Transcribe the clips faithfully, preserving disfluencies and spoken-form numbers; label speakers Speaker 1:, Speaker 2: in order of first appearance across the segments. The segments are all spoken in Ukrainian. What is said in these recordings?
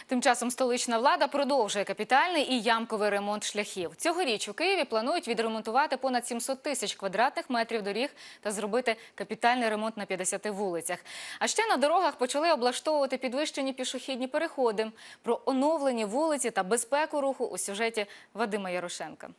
Speaker 1: Тим часом столична влада продовжує капітальний і ямковий ремонт шляхів. Цьогоріч у Києві планують відремонтувати понад сімсот тисяч квадратних метрів доріг та зробити капітальний ремонт на п'ятдесяти вулицях. А ще на дорогах почали облаштовувати підвищені пішохідні переходи. Про оновлені вулиці та безпеку руху у сюжеті Вадима Ярошенка.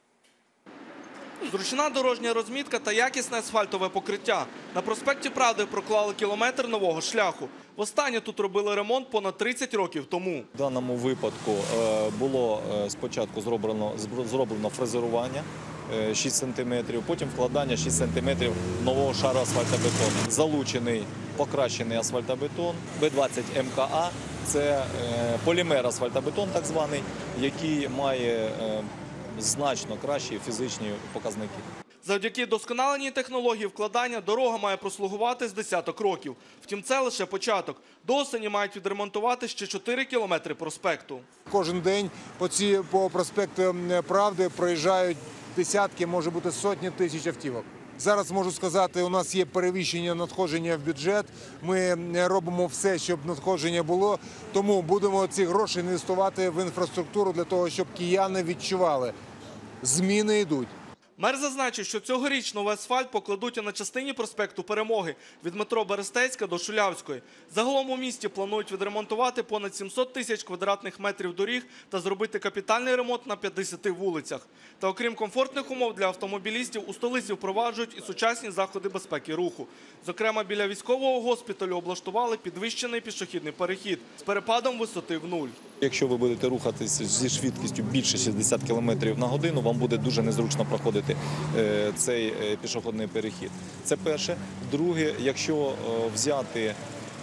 Speaker 2: Зручна дорожня розмітка та якісне асфальтове покриття. На проспекті Правди проклали кілометр нового шляху. Востаннє тут робили ремонт понад тридцять років тому.
Speaker 3: В даному випадку було спочатку зроблено, зроблено фрезерування шість сантиметрів, потім вкладання шість сантиметрів нового шару асфальтобетону. Залучений покращений асфальтобетон Б двадцять М К А. Це полімер асфальтобетон так званий, який має значно кращі фізичні показники.
Speaker 2: Завдяки досконаленій технології вкладання дорога має прослугувати з десяток років. Втім, це лише початок. До осені мають відремонтувати ще чотири кілометри проспекту.
Speaker 4: Кожен день по, ці, по проспекту Правди проїжджають десятки, може бути сотні тисяч автівок. Зараз можу сказати, у нас є перевищення надходження в бюджет. Ми робимо все, щоб надходження було. Тому будемо ці гроші інвестувати в інфраструктуру для того, щоб кияни відчували. Зміни йдуть.
Speaker 2: Мер зазначив, що цьогоріч новий асфальт покладуть і на частині проспекту Перемоги від метро Берестейська до Шулявської. Загалом у місті планують відремонтувати понад сімсот тисяч квадратних метрів доріг та зробити капітальний ремонт на п'ятдесяти вулицях. Та окрім комфортних умов для автомобілістів, у столиці впроваджують і сучасні заходи безпеки руху. Зокрема, біля військового госпіталю облаштували підвищений пішохідний перехід з перепадом висоти в нуль.
Speaker 3: Якщо ви будете рухатися зі швидкістю більше шістдесят кілометрів на годину, вам буде дуже незручно проходити цей пішохідний перехід. Це перше. Друге, якщо взяти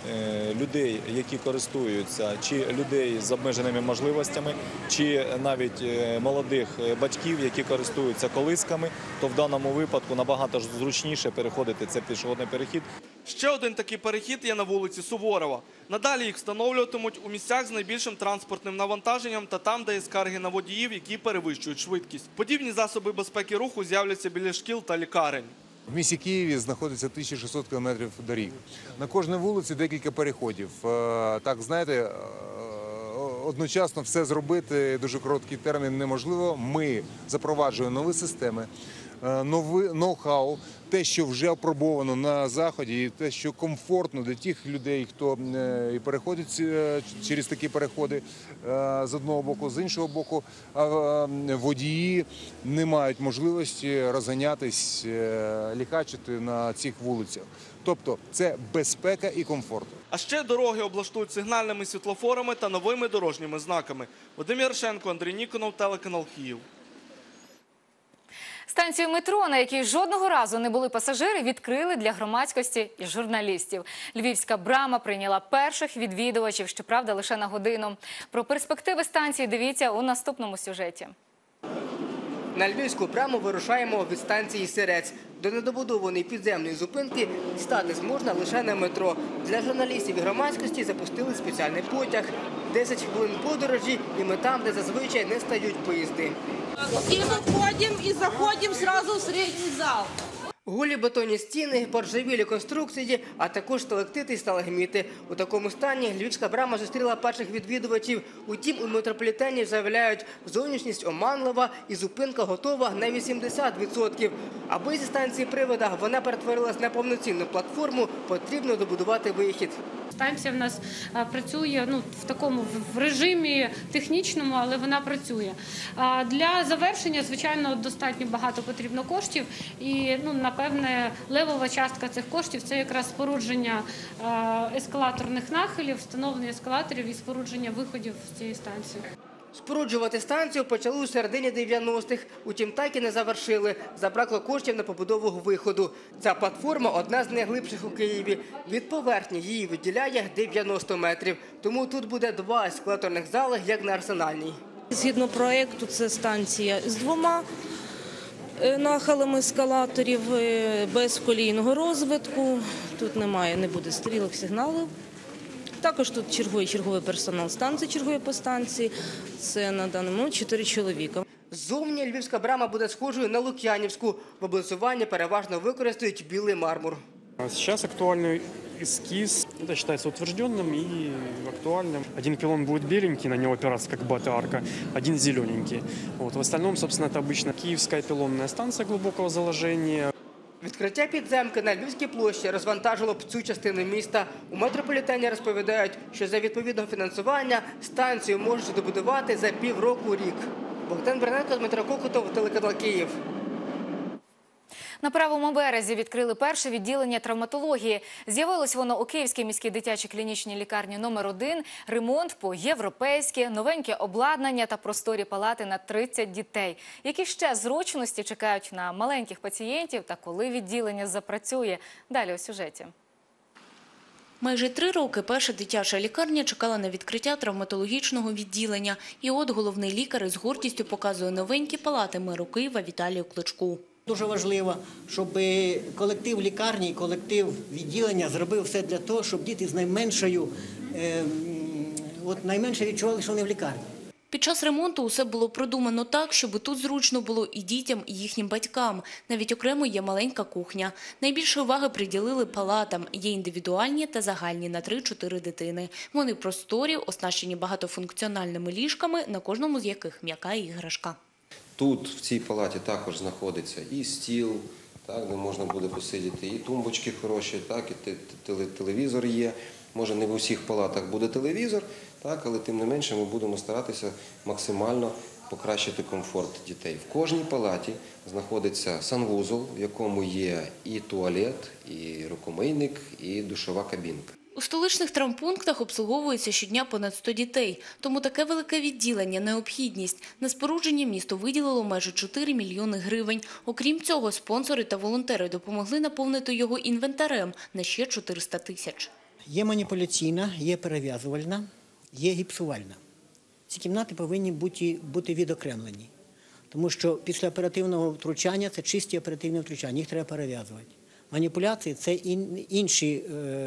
Speaker 3: людей, які користуються, чи людей з обмеженими можливостями, чи навіть молодих батьків, які користуються колисками, то в даному випадку набагато зручніше переходити цей пішохідний перехід.
Speaker 2: Ще один такий перехід є на вулиці Суворова. Надалі їх встановлюватимуть у місцях з найбільшим транспортним навантаженням та там, де є скарги на водіїв, які перевищують швидкість. Подібні засоби безпеки руху з'являться біля шкіл та лікарень.
Speaker 4: В місті Києві знаходиться тисяча шістсот кілометрів доріг. На кожній вулиці декілька переходів. Так, знаєте, одночасно все зробити дуже короткий термін неможливо. Ми запроваджуємо нові системи, новий ноу-хау, те, що вже опробовано на Заході, і те, що комфортно для тих людей, хто переходить через такі переходи з одного боку, з іншого боку, водії не мають можливості розганятись, лікачити на цих вулицях. Тобто це безпека і комфорт.
Speaker 2: А ще дороги облаштують сигнальними світлофорами та новими дорожніми знаками. Вадим Ярошенко, Андрій Ніконов, телеканал Київ.
Speaker 1: Станцію метро, на якій жодного разу не були пасажири, відкрили для громадськості і журналістів. Львівська брама прийняла перших відвідувачів, щоправда, лише на годину. Про перспективи станції дивіться у наступному сюжеті.
Speaker 5: На Львівську браму вирушаємо від станції Сирець. До недобудованої підземної зупинки дістатись можна лише на метро. Для журналістів і громадськості запустили спеціальний потяг. десять хвилин подорожі і ми там, де зазвичай не стають поїзди.
Speaker 6: І виходимо, і заходимо одразу в середній зал.
Speaker 5: Голі бетонні стіни, поржавілі конструкції, а також сталактити і сталагміти. У такому стані Львівська брама зустріла перших відвідувачів. Утім, у метрополітені заявляють, зовнішність оманлива і зупинка готова на вісімдесят відсотків. Аби зі станції привода вона перетворилась на повноцінну платформу, потрібно добудувати вихід.
Speaker 7: Станція в нас працює ну, в такому в режимі технічному, але вона працює. Для завершення, звичайно, достатньо багато потрібно коштів. І, ну, напевне, левова частка цих коштів – це якраз спорудження ескалаторних нахилів, встановлення ескалаторів і спорудження виходів з цієї станції.
Speaker 5: Споруджувати станцію почали у середині дев'яностих, утім так і не завершили. Забракло коштів на побудову виходу. Ця платформа – одна з найглибших у Києві. Від поверхні її відділяє дев'яносто метрів. Тому тут буде два ескалаторних зали, як на Арсенальній.
Speaker 6: Згідно проєкту, це станція з двома нахилами ескалаторів, без колійного розвитку. Тут немає, не буде стрілок, сигналів. Також тут чергує черговий персонал станції, чергує по станції. Це на даний момент чотири чоловіка.
Speaker 5: Ззовні Львівська брама буде схожою на Лук'янівську. В облицюванні переважно використають білий мармур.
Speaker 8: Сейчас актуальный эскиз, это считается утвержденным и актуальным. Один пилон будет беленький, на него опираться как бата-арка, один зелененький. Вот. В остальном, собственно, это обычно Киевская пилонная станция глубокого заложения.
Speaker 5: Відкриття підземки на Львівській площі розвантажило б цю частину міста. У метрополітені розповідають, що за відповідного фінансування станцію можуть добудувати за півроку-рік. Богдан Берненко, Дмитро Кокотов, телеканал Київ.
Speaker 1: На правому березі відкрили перше відділення травматології. З'явилось воно у Київській міській дитячій клінічній лікарні номер один. Ремонт по-європейськи, новеньке обладнання та просторі палати на тридцять дітей. Які ще зручності чекають на маленьких пацієнтів та коли відділення запрацює? Далі у сюжеті.
Speaker 9: Майже три роки перша дитяча лікарня чекала на відкриття травматологічного відділення. І от головний лікар із гордістю показує новенькі палати меру Києва Віталію Кличку.
Speaker 10: Дуже важливо, щоб колектив лікарні, колектив відділення зробив все для того, щоб діти з найменшою, е, от найменше відчували, що вони в лікарні.
Speaker 9: Під час ремонту усе було продумано так, щоб тут зручно було і дітям, і їхнім батькам. Навіть окремо є маленька кухня. Найбільше уваги приділили палатам. Є індивідуальні та загальні на три-чотири дитини. Вони просторі, оснащені багатофункціональними ліжками, на кожному з яких м'яка іграшка.
Speaker 11: Тут, в цій палаті, також знаходиться і стіл, так, де можна буде посидіти, і тумбочки хороші, так, і телевізор є. Може, не в усіх палатах буде телевізор, так, але тим не менше ми будемо старатися максимально покращити комфорт дітей. В кожній палаті знаходиться санвузол, в якому є і туалет, і рукомийник, і душова кабінка.
Speaker 9: У столичних травмпунктах обслуговується щодня понад сто дітей. Тому таке велике відділення – необхідність. На спорудження місто виділило майже чотири мільйони гривень. Окрім цього, спонсори та волонтери допомогли наповнити його інвентарем на ще чотириста тисяч.
Speaker 10: Є маніпуляційна, є перев'язувальна, є гіпсувальна. Ці кімнати повинні бути, бути відокремлені. Тому що після оперативного втручання – це чисті оперативні втручання, їх треба перев'язувати. Маніпуляції – це інші,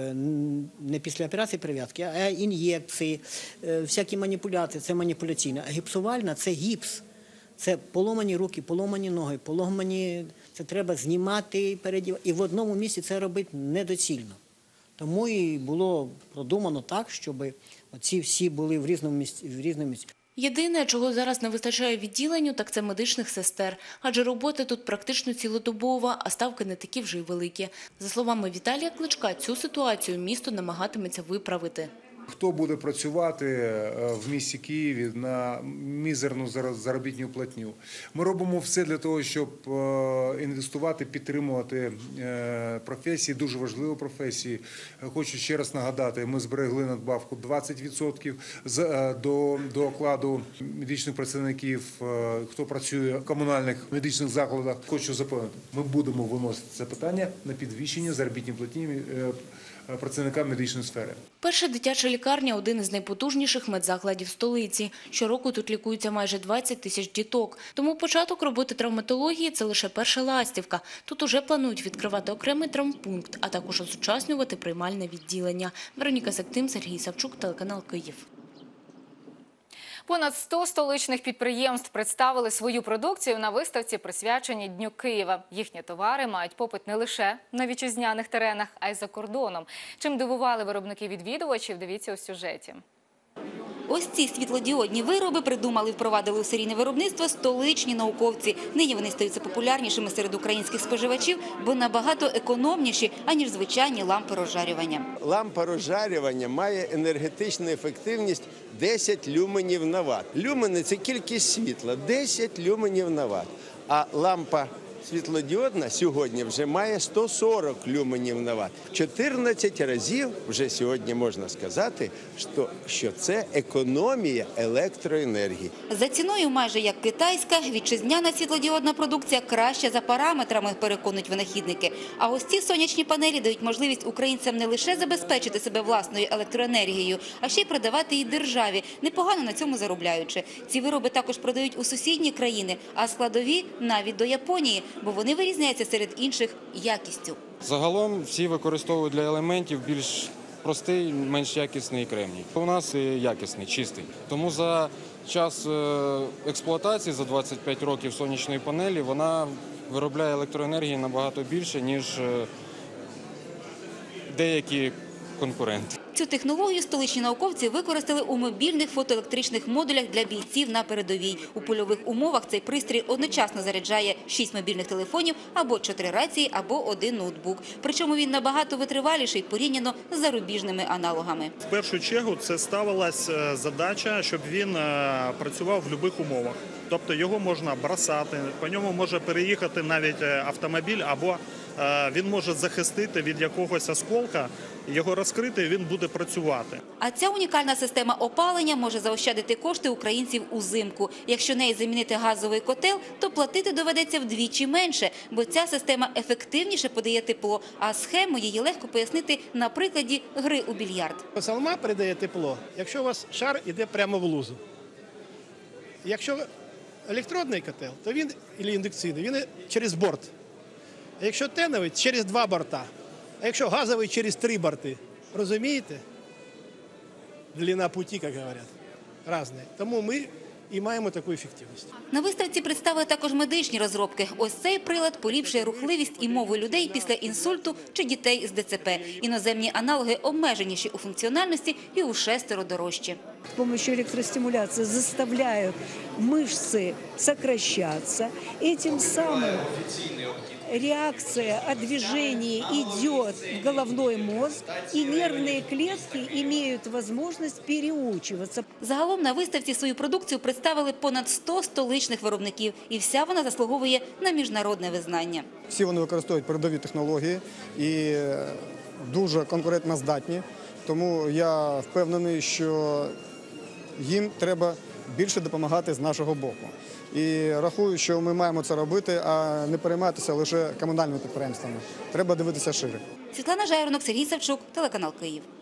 Speaker 10: не після операції перев'язки, а ін'єкції, всякі маніпуляції – це маніпуляційна. А гіпсувальна – це гіпс. Це поломані руки, поломані ноги, поломані, це треба знімати, передівати. І в одному місці це робити недоцільно. Тому і було продумано так, щоб ці всі були в різному місці. В різному місці.
Speaker 9: Єдине, чого зараз не вистачає відділенню, так це медичних сестер. Адже робота тут практично цілодобова, а ставки не такі вже й великі. За словами Віталія Кличка, цю ситуацію місто намагатиметься виправити.
Speaker 4: Хто буде працювати в місті Києві на мізерну заробітну платню? Ми робимо все для того, щоб інвестувати, підтримувати професії, дуже важливі професії. Хочу ще раз нагадати, ми зберегли надбавку двадцять відсотків до, до окладу медичних працівників, хто працює в комунальних медичних закладах. Хочу запевнити, ми будемо виносити це питання на підвищення заробітної платні працівникам медичної сфери.
Speaker 9: Перша дитяча лікарня – один із найпотужніших медзакладів столиці. Щороку тут лікується майже двадцять тисяч діток. Тому початок роботи травматології – це лише перша ластівка. Тут уже планують відкривати окремий травмпункт, а також осучаснювати приймальне відділення. Вероніка Сектим, Сергій Савчук, телеканал Київ.
Speaker 1: Понад сто столичних підприємств представили свою продукцію на виставці, присвяченій Дню Києва. Їхні товари мають попит не лише на вітчизняних теренах, а й за кордоном. Чим дивували виробники-відвідувачів, дивіться у сюжеті.
Speaker 12: Ось ці світлодіодні вироби придумали і впровадили у серійне виробництво столичні науковці. Нині вони стаються популярнішими серед українських споживачів, бо набагато економніші, аніж звичайні лампи розжарювання.
Speaker 13: Лампа розжарювання має енергетичну ефективність десять люменів на ватт. Люмени – це кількість світла, десять люменів на ватт. А лампа світлодіодна сьогодні вже має сто сорок люменів на ватт. чотирнадцять разів вже сьогодні можна сказати, що, що це економія електроенергії.
Speaker 12: За ціною майже як китайська, вітчизняна світлодіодна продукція краща за параметрами, переконують винахідники. А ось ці сонячні панелі дають можливість українцям не лише забезпечити себе власною електроенергією, а ще й продавати її державі, непогано на цьому заробляючи. Ці вироби також продають у сусідні країни, а складові навіть до Японії, бо вони вирізняються серед інших якістю.
Speaker 8: Загалом всі використовують для елементів більш простий, менш якісний кремній. У нас якісний, чистий. Тому за час експлуатації, за двадцять п'ять років сонячної панелі, вона виробляє електроенергії набагато більше, ніж
Speaker 14: деякі конкуренти.
Speaker 12: Цю технологію столичні науковці використали у мобільних фотоелектричних модулях для бійців на передовій. У польових умовах цей пристрій одночасно заряджає шість мобільних телефонів або чотири рації, або один ноутбук. Причому він набагато витриваліший порівняно з зарубіжними аналогами.
Speaker 15: В першу чергу це ставилась задача, щоб він працював в будь-яких умовах. Тобто його можна бросати, по ньому може переїхати навіть автомобіль, або він може захистити від якогось осколка, його розкрити, і він буде працювати.
Speaker 12: А ця унікальна система опалення може заощадити кошти українців узимку. Якщо неї замінити газовий котел, то платити доведеться вдвічі менше, бо ця система ефективніше подає тепло, а схему її легко пояснити на прикладі гри у більярд.
Speaker 16: Салма передає тепло, якщо у вас шар іде прямо в лузу. Якщо електродний котел, то він, або індукційний, він через борт. А якщо теновий, через два борта. А якщо газовий, через три борти. Розумієте? Длина путі, як говорять, різна. Тому ми і маємо таку ефективність.
Speaker 12: На виставці представили також медичні розробки. Ось цей прилад поліпшує рухливість і мову людей після інсульту чи дітей з ДЦП. Іноземні аналоги обмеженіші у функціональності і у шестеро дорожчі.
Speaker 17: С помощью электростимуляции заставляют мышцы сокращаться. Этим самым реакция от движения идет в головной мозг, и нервные клетки имеют возможность переучиваться.
Speaker 12: Загалом на виставці свою продукцію представили понад сто столичних виробників, і вся вона заслуговує на міжнародне визнання.
Speaker 18: Всі вони використовують передові технології і дуже конкурентоздатні, тому я впевнений, що їм треба більше допомагати з нашого боку. І рахую, що ми маємо це робити, а не перейматися лише комунальними підприємствами. Треба дивитися шире.
Speaker 12: Світлана Жайворонок, Сергій Савчук, телеканал Київ.